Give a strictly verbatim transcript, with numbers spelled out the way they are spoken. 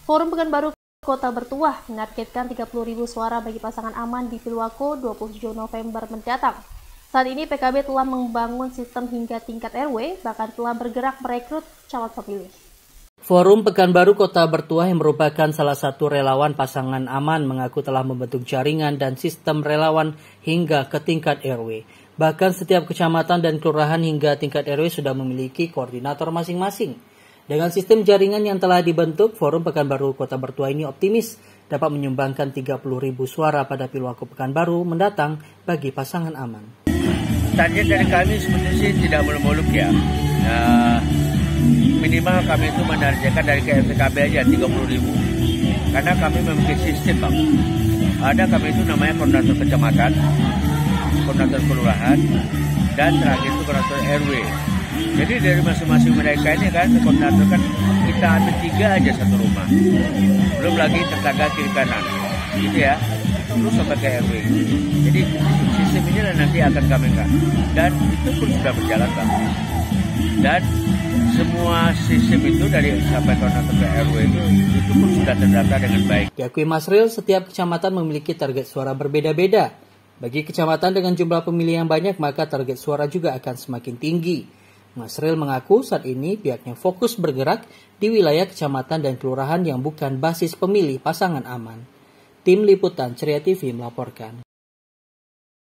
Forum Pekanbaru Kota Bertuah menargetkan tiga puluh ribu suara bagi pasangan aman di Pilwako dua puluh tujuh November mendatang. Saat ini P K B telah membangun sistem hingga tingkat R W, bahkan telah bergerak merekrut calon pemilih. Forum Pekanbaru Kota Bertuah yang merupakan salah satu relawan pasangan aman mengaku telah membentuk jaringan dan sistem relawan hingga ke tingkat R W. Bahkan setiap kecamatan dan kelurahan hingga tingkat R W sudah memiliki koordinator masing-masing. Dengan sistem jaringan yang telah dibentuk, Forum Pekanbaru Kota Bertuah ini optimis dapat menyumbangkan tiga puluh ribu suara pada Pilwako Pekanbaru mendatang bagi pasangan aman. Target dari kami sebenarnya sih tidak muluk-muluk ya. Nah, minimal kami itu menargetkan dari P K B aja tiga puluh ribu. Karena kami memiliki sistem, Bang. Ada kami itu namanya koordinator kecamatan, koordinator kelurahan, dan terakhir itu koordinator R W. Jadi dari masing-masing mereka ini kan, koordinator kan kita ambil tiga aja satu rumah. Belum lagi tetangga kiri kanan, gitu ya. Terus sampai ke R W. Jadi sistem ini nanti akan kami kan. Dan itu pun sudah berjalan, Bang. Dan semua sistem itu dari sampai koordinator ke R W itu, itu pun sudah terdata dengan baik. Diakui Masril, setiap kecamatan memiliki target suara berbeda-beda. Bagi kecamatan dengan jumlah pemilih yang banyak, maka target suara juga akan semakin tinggi. Masril mengaku saat ini pihaknya fokus bergerak di wilayah kecamatan dan kelurahan yang bukan basis pemilih pasangan aman. Tim Liputan Ceria T V melaporkan.